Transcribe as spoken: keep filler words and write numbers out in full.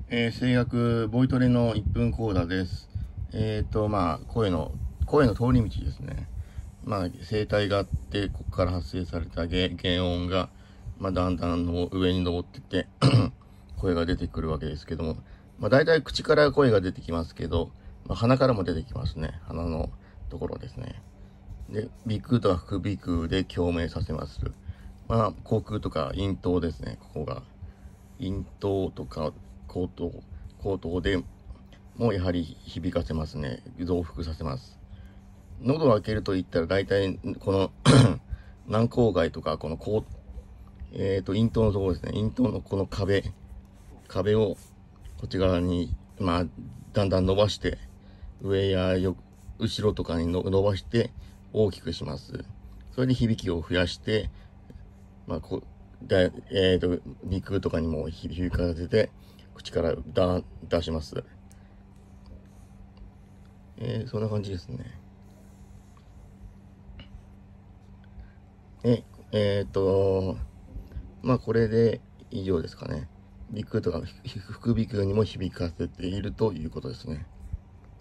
えー、声楽ボイトレのいっぷん講座です。えっ、ー、とまあ声の声の通り道ですね。まあ声帯があって、ここから発生された原原音が、まあ、だんだんの上に上ってって声が出てくるわけですけども、まあ大体口から声が出てきますけど、まあ、鼻からも出てきますね。鼻のところですね。で、鼻腔とか副鼻腔で共鳴させます。まあ口腔とか咽頭ですね。ここが咽頭とか口頭口頭でもやはり響かせますね。増幅させます。喉を開けると言ったら大体この軟口蓋とかこの口えっ、ー、と咽頭のところですね。咽頭のこの壁壁をこっち側にまあだんだん伸ばして、上やよ後ろとかにの伸ばして大きくします。それで響きを増やして、まあこだえー、と鼻腔とかにも響かせて口からだ出します。えー、そんな感じですね。え、えっ、ー、と、まあこれで以上ですかね。鼻腔とか副鼻腔にも響かせているということですね。